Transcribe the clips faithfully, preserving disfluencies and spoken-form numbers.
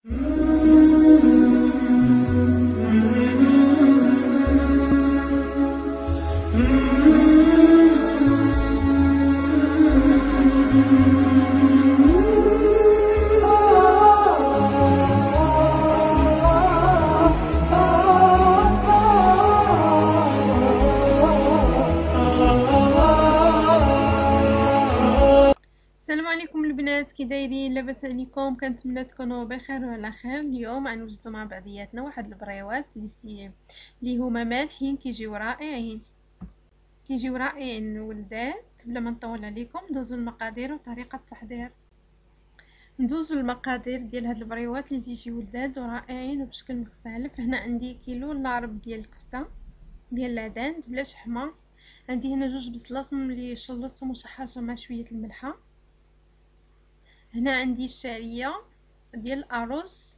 السلام عليكم البنات، كي دايرين؟ لاباس عليكم؟ كنتمنى تكونوا بخير وعلى خير. اليوم غنوجدوا مع بعضياتنا واحد البريوات اللي سي اللي هما مالحين، كيجيو رائعين كيجيو رائعين ولدات. بلا ما نطول عليكم ندوزو المقادير وطريقه التحضير. ندوزو المقادير ديال هاد البريوات اللي تيجيو ولداد ورائعين وبشكل مختلف. هنا عندي كيلو الا ربع ديال الكفته ديال العدن بلا شحمه. عندي هنا جوج بصلات اللي شلطتهم وشحرتهم مع شويه الملحه. هنا عندي الشعريه ديال الارز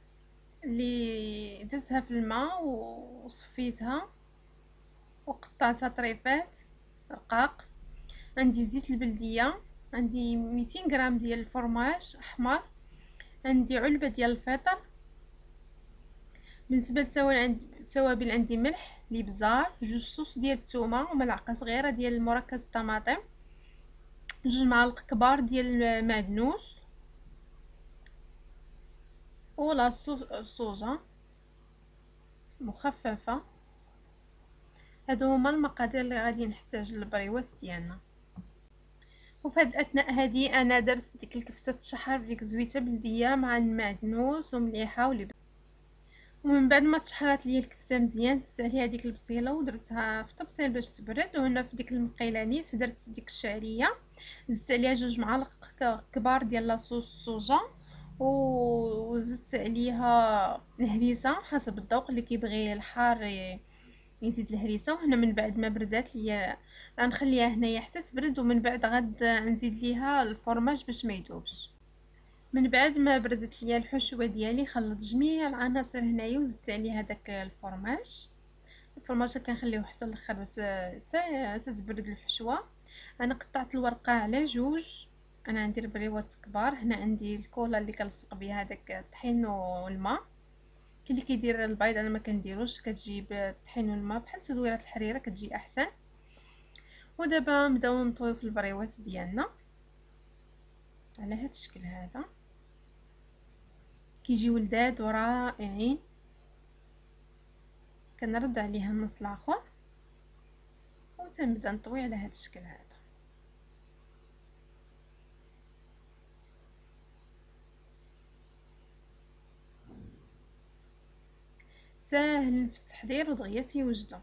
اللي دزتها في الماء وصفيتها وقطعتها طريفات رقاق. عندي زيت البلديه، عندي مئتين غرام ديال الفرماج احمر، عندي علبه ديال الفطر. بالنسبه للتوابل عندي ملح، الابزار، جوج صوص ديال الثومه وملعقه صغيره ديال مركز الطماطم، جوج معالق كبار ديال المعدنوس ولا صوصه مخففه. هادو هما المقادير اللي غادي نحتاج للبريوات ديالنا. وفي هاد الاثناء هادي انا درت ديك الكفته تشحر بديك زويته بلديه مع المعدنوس ومليحه ولبن. ومن بعد ما تشحرات ليا الكفته مزيان زدت عليها ديك البصيله ودرتها في الطبسيل باش تبرد. وهنا في ديك المقيلانيت درت ديك الشعريه، زدت عليها جوج معالق كبار ديال لاصوص الصوجا وزدت عليها الهريسه حسب الذوق، اللي كيبغي الحار يزيد الهريسه. وهنا من بعد ما بردات ليا غنخليها هنايا حتى تبرد، ومن بعد غاد نزيد ليها الفرماج باش ما يذوبش. من بعد ما بردت ليا الحشوه ديالي خلطت جميع العناصر هنايا وزدت عليها داك الفرماج. الفرماج كنخليوه حتى الاخر باش حتى تتبرد الحشوه. انا قطعت الورقه على جوج. انا عندي البريوات كبار. هنا عندي الكولا اللي كنلصق بها داك الطحين والماء. كاين اللي كيدير البيض، انا ما كنديروش، كتجيب الطحين والماء بحال تزويره الحريره كتجي احسن. ودابا نبداو نطويو في البريوات ديالنا على هذا الشكل هذا. كيجيو لذاذ ورائعين. كنرد عليها النص الاخر وتنبدا نطوي على هذا الشكل هذا. ساهل في التحضير ودغيا تيوجدوا.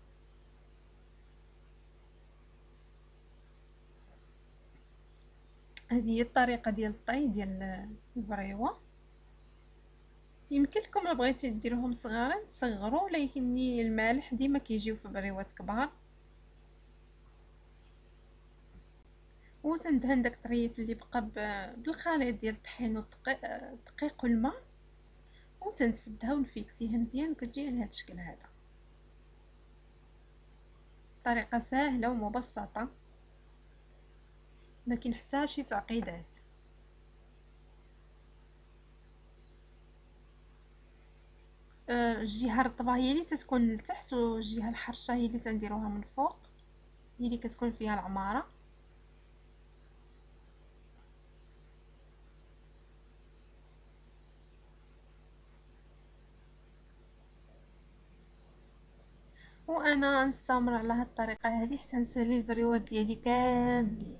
هذه هي الطريقه ديال الطي ديال البريوه. يمكن لكم الا بغيتي ديروهم صغارين تصغروا، ولكن المالح ديما كيجيو في بريوات كبار. وتندهن داك الطريف اللي بقى بالخليط ديال الطحين والدقيق والماء، وتنسدها ونفيكسيها مزيان وكتجي على هذا الشكل هذا. طريقه سهله ومبسطه، ما كاين حتى شي تعقيدات. أه الجهه الرطبه هي اللي تتكون لتحت، والجهه الحرشه هي اللي تنديروها من فوق، هي اللي كتكون فيها العماره. وانا نستمر على هاد الطريقه هذه حتى نسالي البريوات ديالي كاملين.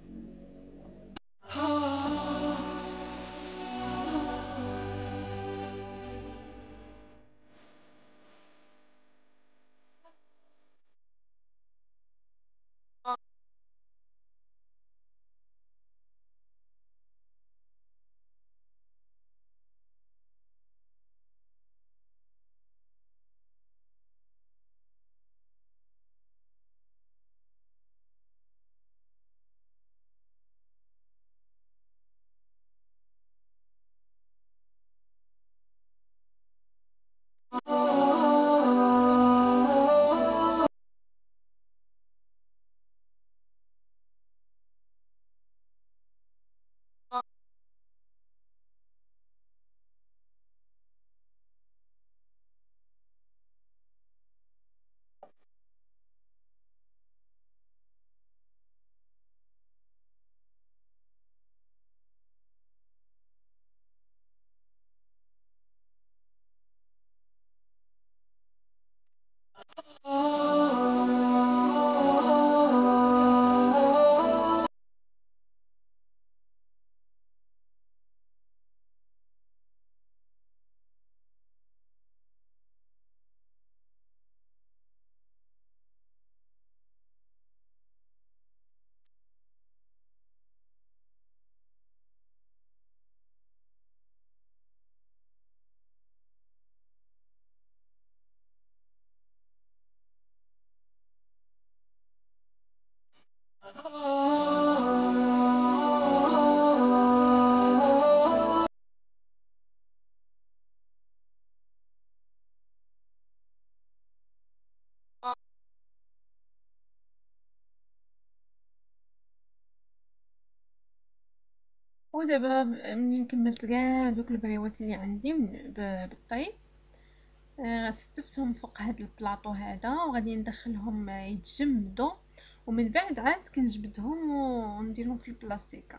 ودابا منين كملت كاع دوك البريوات اللي عندي بالطيب، آه، ستفتهم فوق هاد البلاطو هذا وغادي ندخلهم يتجمدوا، ومن بعد عاد كنجبدهم ونديرهم في البلاستيكه.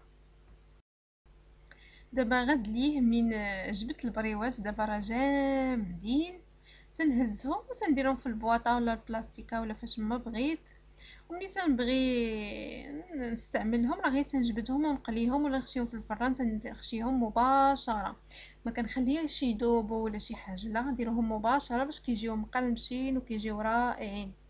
دابا غد ليه من جبت البريواز دابا راه جامدين، تنهزهم وتنديرهم في البواطه ولا البلاستيكه ولا فاش ما بغيت، وملي تنبغي نستعملهم راه غير تنجبدهم ونقليهم ولا نخشيهم في الفران، تنخشيهم مباشره، ما كنخليهش يذوبوا ولا شي حاجه، لا نديرهم مباشره باش كيجيو مقرمشين وكيجيو رائعين.